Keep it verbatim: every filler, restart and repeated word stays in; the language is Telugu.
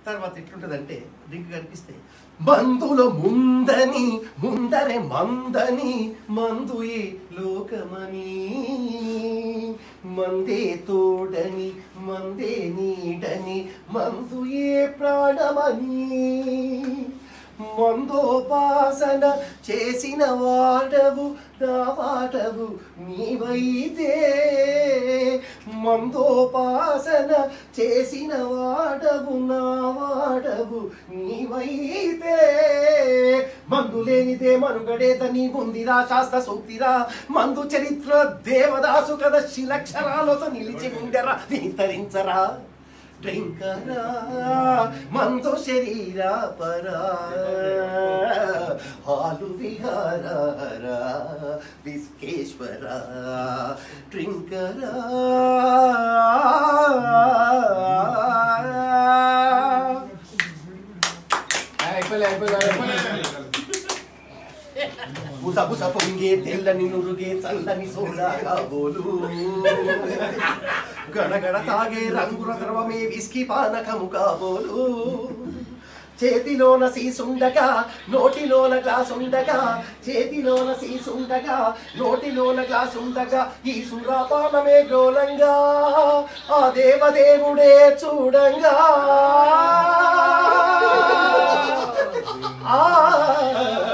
తర్వాత ఎట్లుంటదంటే డ్రింక్ కనిపిస్తే మందుల ముందని ముందరే మందని మందు ఏ లోకమని మందే తోడని మందే నీడని మందు ఏ ప్రాణమని మందోపాసన చేసిన వాడవు నా వాడవు నీవైతే మందోపాసన చేసిన వాడవు నా వాడవు నీవైతే మందు లేనిదే మనుగడేదని ఉందిరా శాస్త్ర సూక్తిరా మందు చరిత్ర దేవదాసు కదా శిలక్షరాలతో నిలిచి ఉండరా వితరించరా డ్రింకరా మందు శరీర పరా హాలు విహారా విశ్వేశ్వర డ్రింకరా బుస బుస పొంగే తెల్లని నురుగే చల్లని సోడా కాబోలు గడగడ తాగే రంగుల ద్రవమే విస్కీ పానకము కాబోలు చేతిలోన సీసుండగా నోటిలోన గ్లాస్ ఉండగా చేతిలోన సీసుండగా నోటిలోన గ్లాస్ ఉండగా ఈ సురాపానమే గోలంగా ఆ దేవదేవుడే చూడంగా ఆ